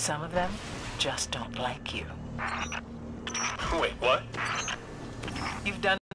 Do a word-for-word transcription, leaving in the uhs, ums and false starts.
Some of them just don't like you. Wait, what? You've done